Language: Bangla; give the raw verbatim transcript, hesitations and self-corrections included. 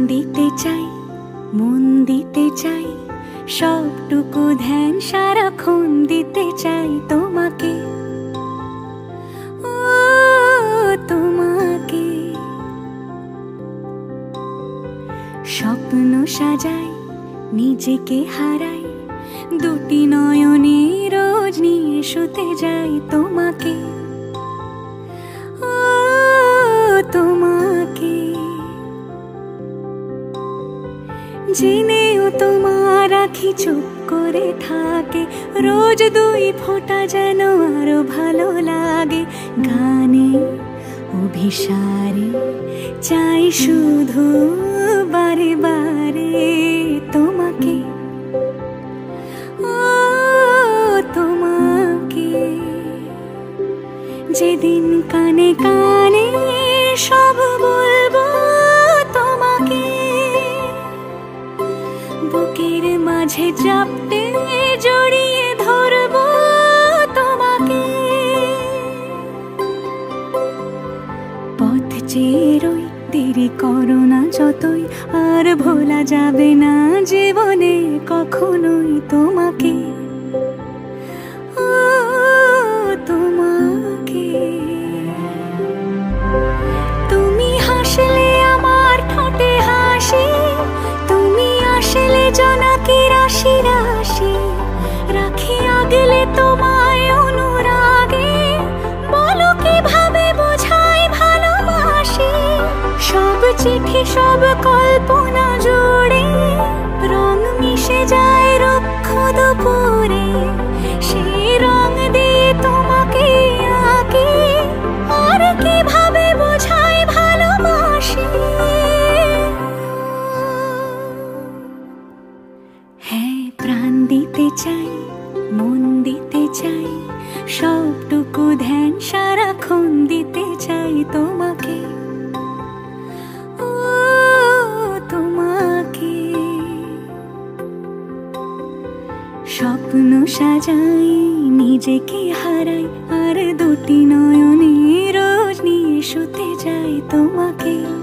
দিতে চাই, মন দিতে চাই, সবটুকু ধ্যান সারাক্ষণ দিতে চাই তোমাকে, ও তোমাকে। স্বপ্ন সাজাই, নিজেকে হারাই, দুটি নয়নে রোজ নিয়ে শুতে যাই তোমাকে, ও তোমাকে। জেনেও তোমার আখি চুপ করে থাকে, রোজ দুই ফোঁটা যেন আরো ভালো লাগে। গানে অভিসারে চাই শুধু বারে বারে তোমাকে, ও তোমাকে। যেদিন কানে কানে সব বলবো তোমাকে, বুকের মাঝে চাপতে জড়িয়ে ধরবো তোমাকে। পথ চেয়ে রই, দেরি করো না যতই, আর ভোলা যাবে না জীবনে কখনোই তোমাকে, ও তোমাকে। তুমি হাসলে আমার ঠোঁটে হাসি, তুমি আসলে জোনাকি রাশি রাশি, রাখি আগলে তোমায় অনুরাগে, বলো কিভাবে বোঝাই ভালোবাসি। সব চিঠি সব কল্পনা জুড়ে রং মিশে যায় রুক্ষ দুপুরে, সেই রং দিয়ে তোমাকে আঁকি, আর কিভাবে বোঝাই ভালোবাসি। হ্যাঁ, প্রাণ দিতে চাই, মন দিতে চাই, সবটুকু ধ্যান সারাক্ষণ দিতে চাই তোমাকে, ও তোমাকে। স্বপ্ন সাজাই, নিজেকে হারাই, আর দুটি নয়নে রোজ নিয়ে শুতে যাই তোমাকে।